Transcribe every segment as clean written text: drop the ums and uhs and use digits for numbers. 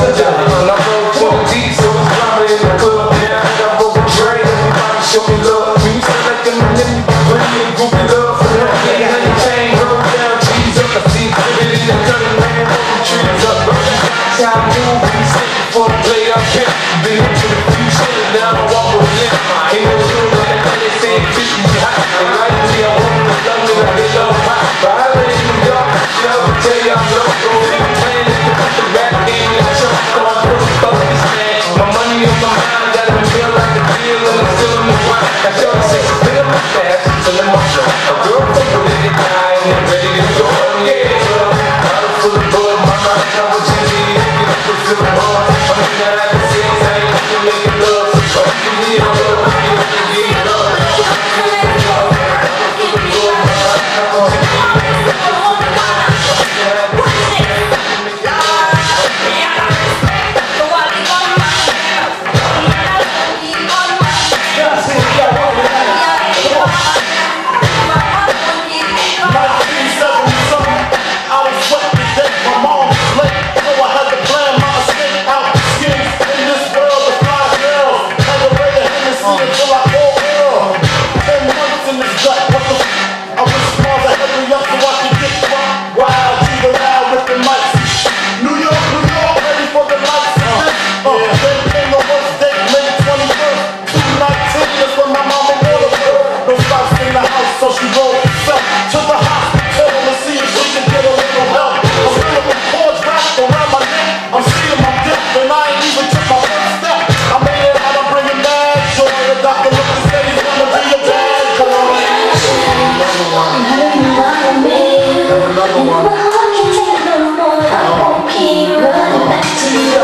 And I roll 20 deep, so it's drama in the club. Now I got broken train, everybody show me love. When you select them, then you can put me in groupie love. For them, they had a chain, roll down, cheese up. I see it in the cutting, man, broken trees up. Time move, we sit for the play up here. Been into the future, now I walk with it. Ain't no school, man, they say it keep me hot. And like me, I want to love me like they love hot. But I let you go, I will tell you I'm loco. Playing in the rap game in the truck, so I'm really focused, man. My money on my mind, got me feel like a deal, and I'm still in the grind. I show the sex a bit of my fast, so let my show. A girl from the little guy, and I'm ready to go. Yeah, bottle full of blood, my mind, I was in the air, get up to the bar. I'm in the habit of sex, I ain't even making love. So give me a love, give me a love. So she rolled herself to the hospital to see if she can get a little help. I'm feeling the cords wrapped around my neck. I'm seeing my dip and I ain't even took my first step. I made it out, I'm bringing mad joy. The doctor looked and said he's gonna be a bad boy. Another one. Another one. I won't keep running back to you.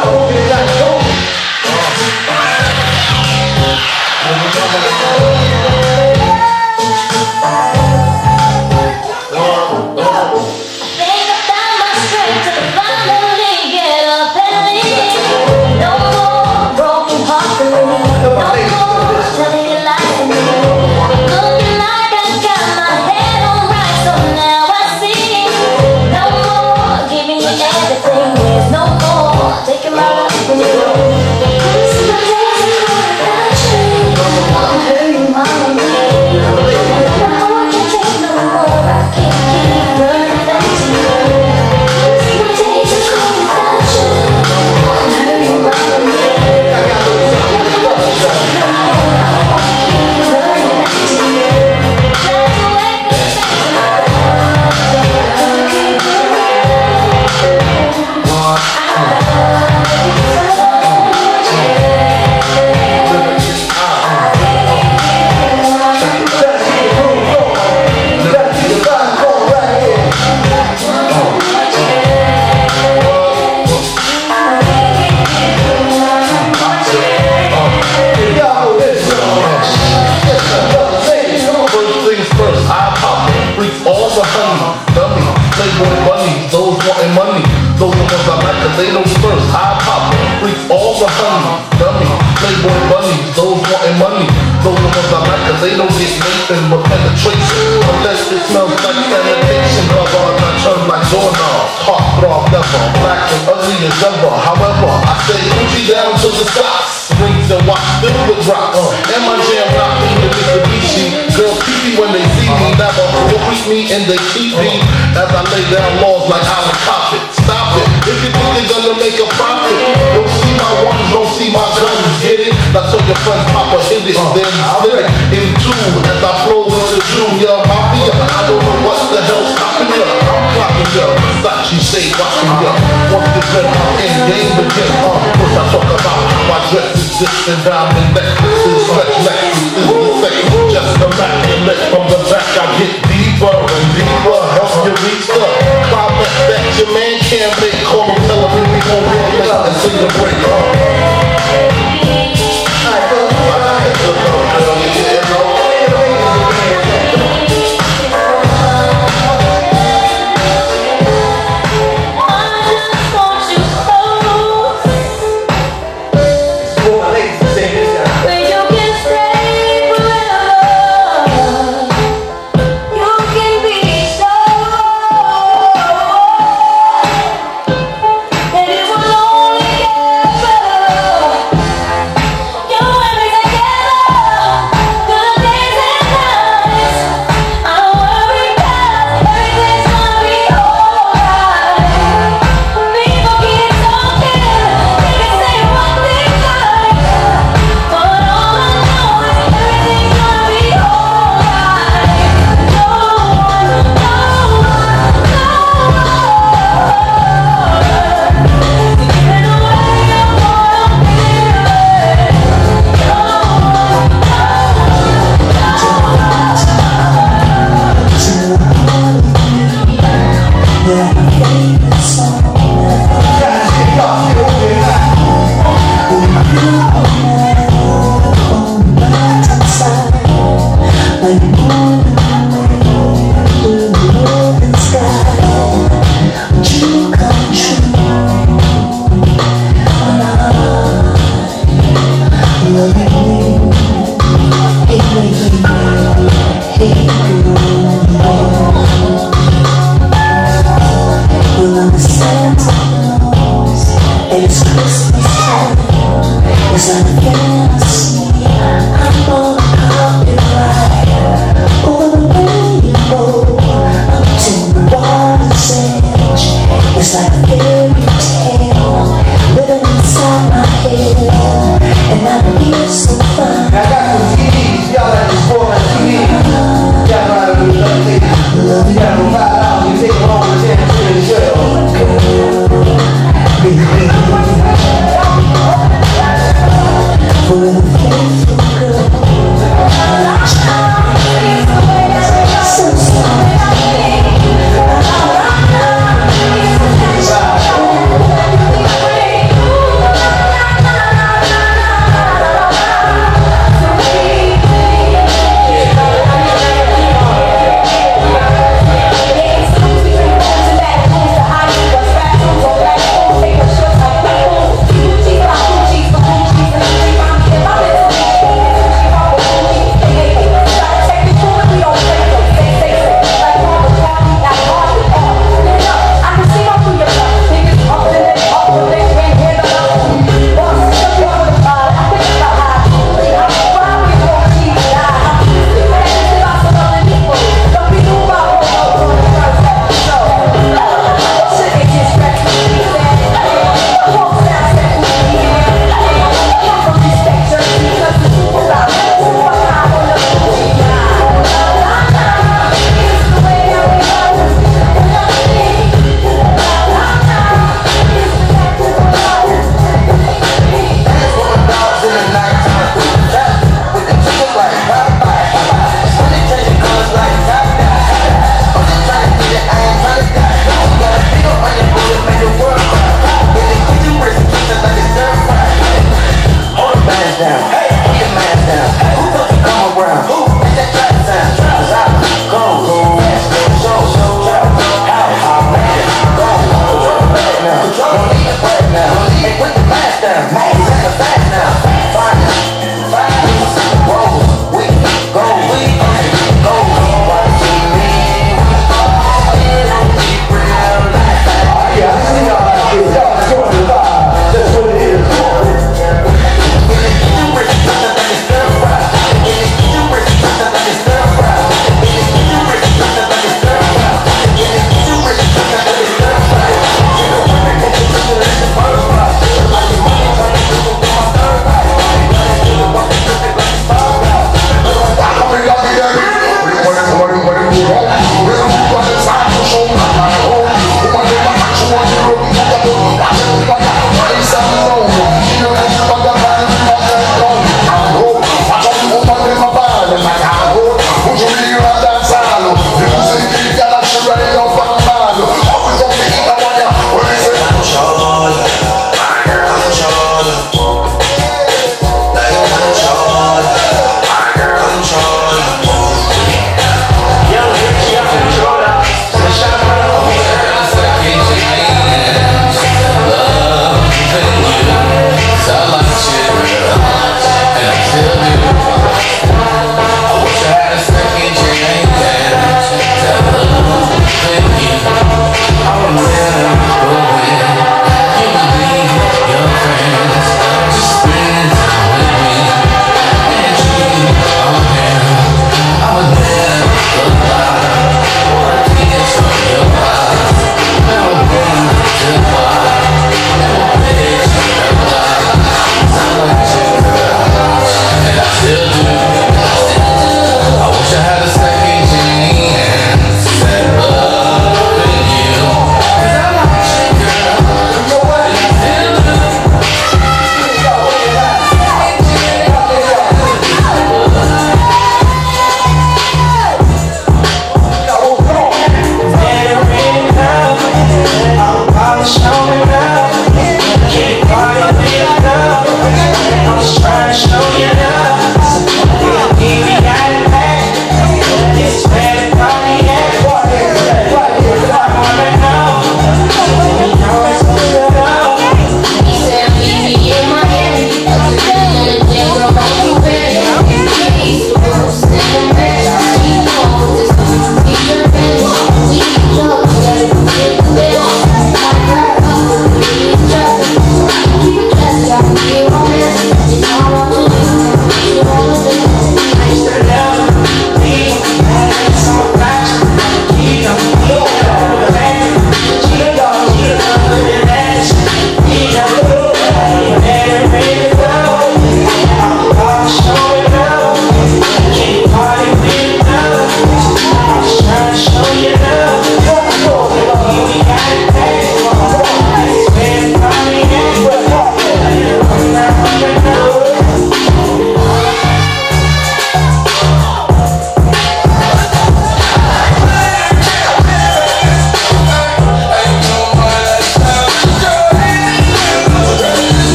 They know first, I pop, freak all the honey, dummy, playboy bunnies, those wanting money, those the ones I like, cause they don't get nothing but penetration, unless it smells like sanitation, cover, I turn like doorknobs, heart throb never, black and ugly as ever, however, I stay Gucci down to the socks, rings and watch filled with rocks, and my jam knocked me to Mitsubishi, girls pee when they see me, never will greet me and they keep me, as I lay down laws like I was cop it, stop it, if you think they're gonna make a profit, don't see my ones, don't see my guns, get it? I told your friend Papa hit it, then split it in two, as I flow with the Junior Mafia, I don't know what the hell's stopping ya, I'm clocking ya, Versace say watching ya, once this red I'm in game begin, first I talk about how I dress is this and diamond necklaces, stretch Lexus is the sex, just immaculate, from the back I get deeper and deeper, help you reach the climax that your man can't make, call him, tell him we gon' roll it and sing the break, That it will only get Christmas time. It's like a fantasy. I'm on a copyright over the rainbow up to the water's edge. It's like a fairy tale living inside my head, and I feel so fine. I got some CDs, y'all like this for my CDs. Y'all know how to do nothing. You got them $5, you take them home and send them to the show. For the faithful girl.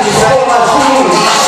Before my team.